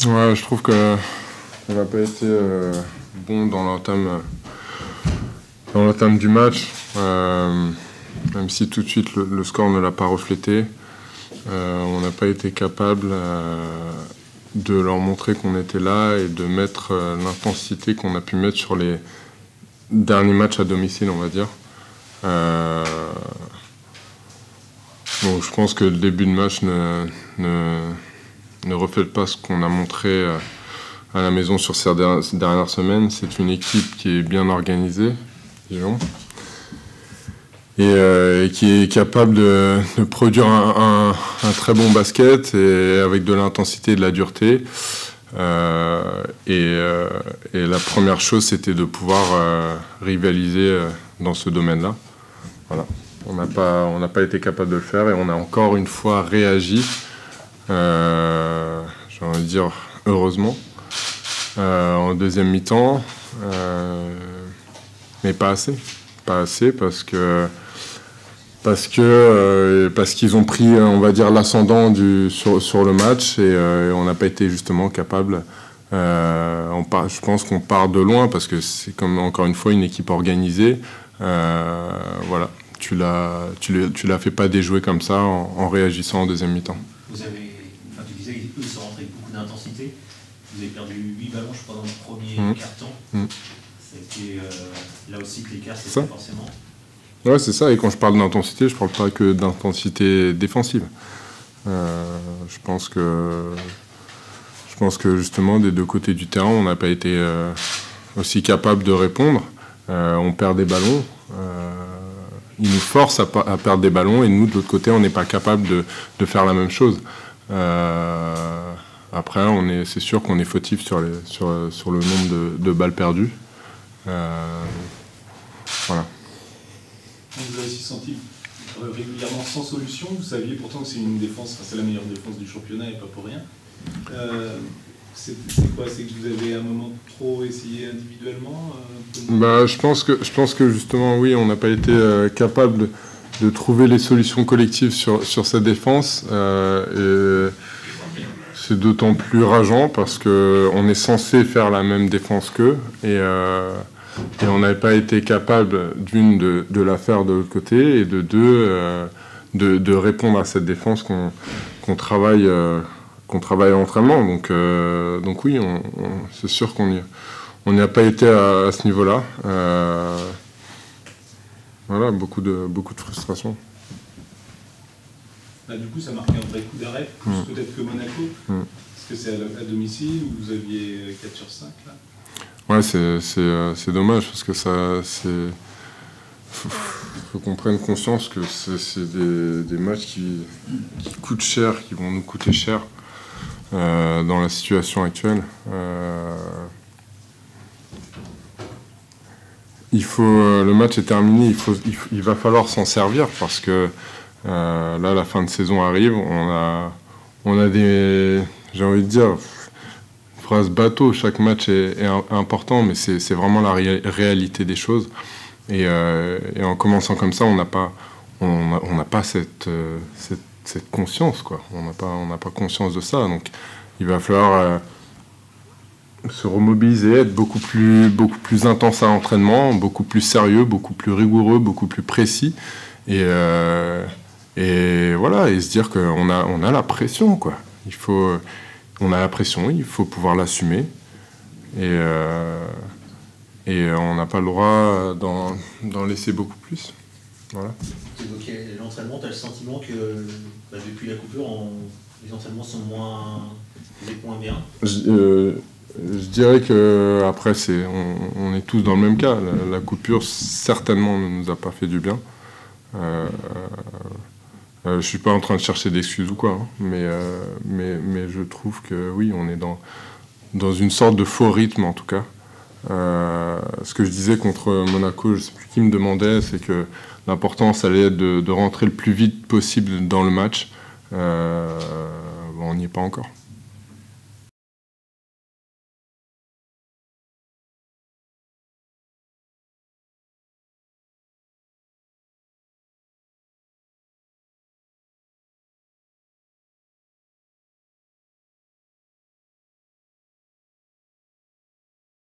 Ouais, je trouve qu'on n'a pas été bon dans l'entame du match, même si tout de suite le score ne l'a pas reflété. On n'a pas été capable de leur montrer qu'on était là et de mettre l'intensité qu'on a pu mettre sur les derniers matchs à domicile, on va dire. Bon, je pense que le début de match ne reflète pas ce qu'on a montré à la maison sur ces dernières semaines. C'est une équipe qui est bien organisée, disons, et qui est capable de produire un très bon basket et avec de l'intensité et de la dureté. Et la première chose, c'était de pouvoir rivaliser dans ce domaine-là. Voilà. On n'a pas été capable de le faire et on a encore une fois réagi, j'ai envie de dire heureusement, en deuxième mi-temps, mais pas assez. Pas assez parce qu'ils ont pris, on va dire, l'ascendant sur le match et on n'a pas été justement capable. Je pense qu'on part de loin parce que c'est comme encore une fois une équipe organisée. Voilà. Tu l'as fait pas déjouer comme ça en réagissant en deuxième mi-temps. Tu disais qu'eux sont rentrés avec beaucoup d'intensité. Vous avez perdu 8 ballons, je crois, dans le premier quart-temps. C'était là aussi que l'écart, c'est pas forcément. Ouais, c'est ça. Et quand je parle d'intensité, je parle pas que d'intensité défensive. Je pense que justement, des deux côtés du terrain, on n'a pas été aussi capable de répondre. On perd des ballons. Ils nous forcent à perdre des ballons et nous, de l'autre côté, on n'est pas capable de faire la même chose. Après, c'est sûr qu'on est fautif sur le nombre de balles perdues. Voilà. Vous avez aussi senti régulièrement sans solution. Vous saviez pourtant que c'est une défense, c'est la meilleure défense du championnat et pas pour rien. C'est quoi? C'est que vous avez à un moment trop essayé individuellement je pense que justement, oui, on n'a pas été capable de trouver les solutions collectives sur cette défense. Et c'est d'autant plus rageant parce qu'on est censé faire la même défense qu'eux. Et on n'avait pas été capable, d'une, de la faire de l'autre côté, et de deux, de répondre à cette défense qu'on travaille à l'entraînement. Donc oui, c'est sûr qu'on n'y a pas été à ce niveau-là. Voilà, beaucoup de frustration. Du coup, ça marquait un vrai coup d'arrêt, plus peut-être que Monaco. Parce que c'est à domicile où vous aviez 4 sur 5 là. Ouais, c'est dommage parce que faut qu'on prenne conscience que c'est des matchs qui coûtent cher, qui vont nous coûter cher dans la situation actuelle. Le match est terminé, il va falloir s'en servir parce que là, la fin de saison arrive, on a des, j'ai envie de dire, phrase bateau, chaque match est important, mais c'est vraiment la réalité des choses. Et en commençant comme ça, on n'a pas cette conscience, quoi. On n'a pas conscience de ça. Donc, il va falloir se remobiliser, être beaucoup plus intense à l'entraînement, beaucoup plus sérieux, beaucoup plus rigoureux, beaucoup plus précis. Et voilà, et se dire qu'on a la pression, quoi. On a la pression, il faut pouvoir l'assumer. Et on n'a pas le droit d'en laisser beaucoup plus. Voilà. Tu évoquais l'entraînement, tu as le sentiment que depuis la coupure, les entraînements sont moins bien? Je dirais qu'après, on est tous dans le même cas. La coupure, certainement, ne nous a pas fait du bien. Je ne suis pas en train de chercher d'excuses ou quoi, hein, mais je trouve que oui, on est dans une sorte de faux rythme en tout cas. Ce que je disais contre Monaco, je ne sais plus qui me demandait, c'est que l'important, ça allait être de rentrer le plus vite possible dans le match. On n'y est pas encore.